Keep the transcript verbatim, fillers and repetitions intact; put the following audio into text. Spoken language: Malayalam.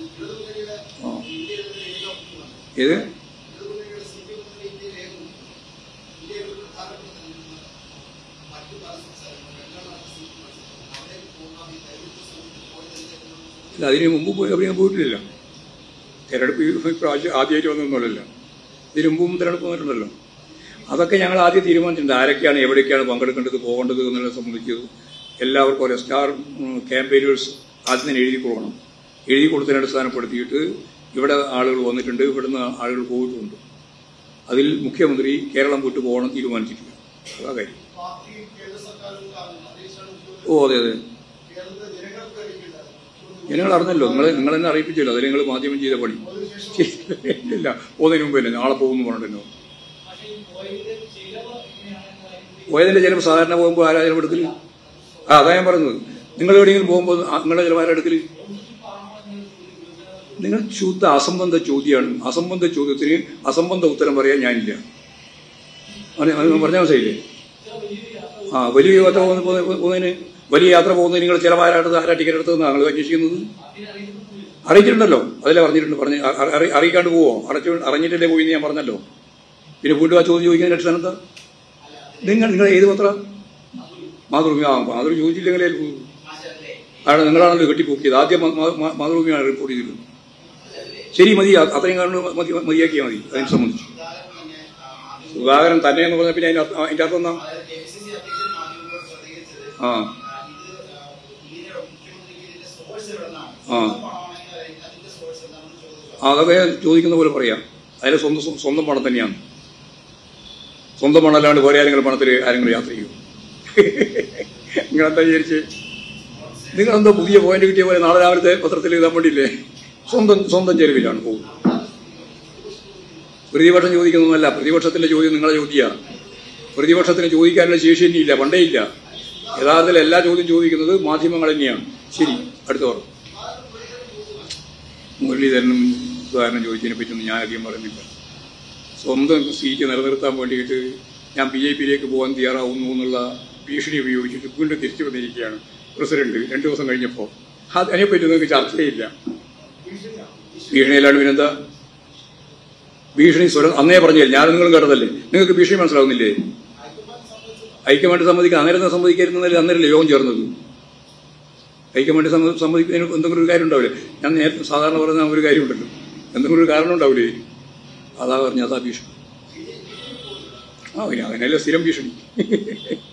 ഏത് അതിന് മുമ്പ് പോയി അവിടെ ഞാൻ പോയിട്ടില്ല. തിരഞ്ഞെടുപ്പ് പ്രാവശ്യം ആദ്യമായിട്ട് വന്നൊന്നുമല്ലല്ലോ. ഇതിന് മുമ്പും തിരഞ്ഞെടുപ്പ് വന്നിട്ടുണ്ടല്ലോ. അതൊക്കെ ഞങ്ങൾ ആദ്യം തീരുമാനിച്ചിട്ടുണ്ട്. ആരൊക്കെയാണ് എവിടേക്കാണ് പങ്കെടുക്കേണ്ടത്, പോകേണ്ടത് എന്നുള്ളത് സംബന്ധിച്ചത് എല്ലാവർക്കും ഒരു സ്റ്റാർ ക്യാമ്പയിനേഴ്സ് ആദ്യം തന്നെ എഴുതി കൊടുക്കണം. എഴുതി കൊടുത്തതിനെ അടിസ്ഥാനപ്പെടുത്തിയിട്ട് ഇവിടെ ആളുകൾ വന്നിട്ടുണ്ട്, ഇവിടുന്ന് ആളുകൾ പോയിട്ടുണ്ട്. അതിൽ മുഖ്യമന്ത്രി കേരളം വിട്ടു പോകണം തീരുമാനിച്ചിട്ടില്ല. അതാ കാര്യം. ഓ അതെ അതെ, ജനങ്ങൾ അറിഞ്ഞല്ലോ. നിങ്ങൾ നിങ്ങൾ തന്നെ അറിയിപ്പിച്ചല്ലോ. അതിൽ നിങ്ങൾ മാധ്യമം ചെയ്ത പണി ഇല്ല. പോകുന്നതിന് മുമ്പ് തന്നെ നാളെ പോകുന്നു പറഞ്ഞിട്ടുണ്ടോ? പോയതിന്റെ ചിലപ്പോൾ സാധാരണ പോകുമ്പോൾ ആരാ ചിലപ്പെടുക്കൽ? ആ അതാ ഞാൻ പറയുന്നത്. നിങ്ങൾ എവിടെയെങ്കിലും പോകുമ്പോൾ നിങ്ങളുടെ ചിലപ്പോൾ എടുക്കൽ? നിങ്ങൾ ശുദ്ധ അസംബന്ധ ചോദ്യമാണ്. അസംബന്ധ ചോദ്യത്തിന് അസംബന്ധ ഉത്തരം പറയാൻ ഞാനില്ല. പറഞ്ഞാൽ മനസ്സിലായില്ലേ? ആ വലിയ യാത്ര പോകുന്നതിന് വലിയ യാത്ര പോകുന്നതിന് നിങ്ങൾ ചിലവാരാട്ടത് ആരാ ടിക്കറ്റ് എടുത്തതെന്നാണ് നിങ്ങൾ അന്വേഷിക്കുന്നത്? അറിയിച്ചിട്ടുണ്ടല്ലോ. അതിലെ പറഞ്ഞിട്ടുണ്ട്. പറഞ്ഞ് അറിയിക്കാണ്ട് പോവോ? അടച്ചു അറിഞ്ഞിട്ടല്ലേ പോയി എന്ന് ഞാൻ പറഞ്ഞല്ലോ. പിന്നെ വീണ്ടും ആ ചോദ്യം ചോദിക്കുന്നതിന് അടിസ്ഥാനത്താ നിങ്ങൾ നിങ്ങൾ ഏത് പത്രം? മാതൃഭൂമി. ആ മാതൃഭൂമി ചോദിച്ചില്ലെങ്കിലേ ആണ് നിങ്ങളാണല്ലോ കെട്ടിപ്പോക്കിയത്. ആദ്യം മാതൃഭൂമിയാണ് റിപ്പോർട്ട് ചെയ്തിരുന്നത്. ശരി, മതി. അത്രയും കാരണം മതി, മതിയാക്കിയാൽ മതി. അതിനെ സംബന്ധിച്ച് സുധാകരൻ തന്നെ എന്ന് പറഞ്ഞാൽ പിന്നെ അതിൻ്റെ അതിൻ്റെ അർത്ഥം എന്നാ? ആ ആ അതൊക്കെ ചോദിക്കുന്ന പോലെ പറയാം. അതിന് സ്വന്തം സ്വന്തം പണം തന്നെയാണ്. സ്വന്തം പണം അല്ലാണ്ട് വേറെ ആരെങ്കിലും പണത്തിൽ ആരെങ്കിലും യാത്ര ചെയ്യും? നിങ്ങളെന്താ വിചാരിച്ച്? നിങ്ങളെന്തോ പുതിയ പോയിന്റ് കിട്ടിയ പോലെ നാളെ രാവിലത്തെ പത്രത്തിൽ എഴുതാൻ വേണ്ടിയില്ലേ? സ്വന്തം സ്വന്തം ചെലവിലാണ് പോകും. പ്രതിപക്ഷം ചോദിക്കുന്നതല്ല. പ്രതിപക്ഷത്തിന്റെ ചോദ്യം നിങ്ങളെ ചോദ്യമാണ്. പ്രതിപക്ഷത്തിന് ചോദിക്കാനുള്ള ശേഷി തന്നെയില്ല, പണ്ടേ ഇല്ല. യഥാർത്ഥത്തിൽ എല്ലാ ചോദ്യം ചോദിക്കുന്നത് മാധ്യമങ്ങൾ തന്നെയാണ്. ശരി, അടുത്തവർ. മുരളീധരനും ഉദാഹരണം ചോദിച്ചതിനെ പറ്റിയൊന്നും ഞാൻ അധികം പറയുന്നില്ല. സ്വന്തം സീറ്റ് നിലനിർത്താൻ വേണ്ടിയിട്ട് ഞാൻ ബി ജെ പിയിലേക്ക് പോകാൻ തയ്യാറാവുന്നു എന്നുള്ള ഭീഷണി ഉപയോഗിച്ചിട്ട് വീണ്ടും തിരിച്ചു വന്നിരിക്കുകയാണ് പ്രസിഡന്റ് രണ്ടു ദിവസം കഴിഞ്ഞപ്പോൾ. അതിനെപ്പറ്റി നിങ്ങൾക്ക് ചർച്ചയില്ല. ഭീഷണിയല്ലാണ്ട് പിന്നെന്താ? ഭീഷണി സ്വരം അന്നേ പറഞ്ഞില്ല. ഞാൻ നിങ്ങളും കേട്ടതല്ലേ? നിങ്ങൾക്ക് ഭീഷണി മനസ്സിലാവുന്നില്ലേ? ഹൈക്കമാൻഡ് സമ്മതിക്കാൻ അന്നേരം സമ്മതിക്കായിരുന്നല്ലേ അന്നേരല്ലേ യോഗം ചേർന്നത്? ഹൈക്കമാൻഡ് സമ്മതിക്കുന്നതിന് എന്തെങ്കിലും ഒരു കാര്യം ഉണ്ടാവില്ലേ? ഞാൻ നേരത്തെ സാധാരണ പറഞ്ഞ ഒരു കാര്യമുണ്ടല്ലോ, എന്തെങ്കിലും ഒരു കാരണം ഉണ്ടാവില്ലേ? അതാ പറഞ്ഞ അതാ ഭീഷണി. ആ പിന്നെ അങ്ങനെയല്ല സ്ഥിരം ഭീഷണി.